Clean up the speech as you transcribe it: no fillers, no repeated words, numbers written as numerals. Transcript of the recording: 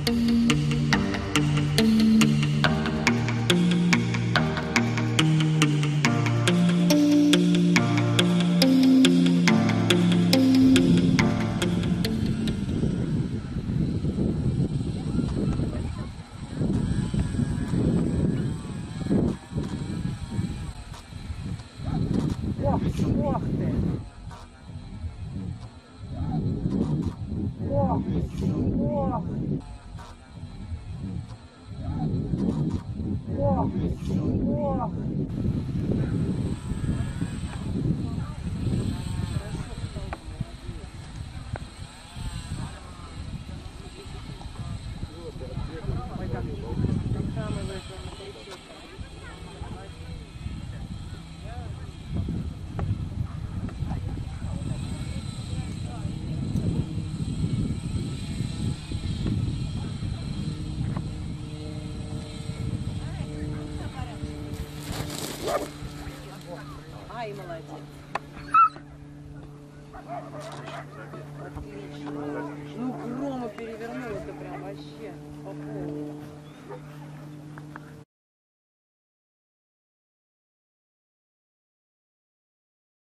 Ох ты! Ох, ох! Ох, ох! Ай, молодец. Отлично. Ну, Грома перевернул, это прям вообще по полу.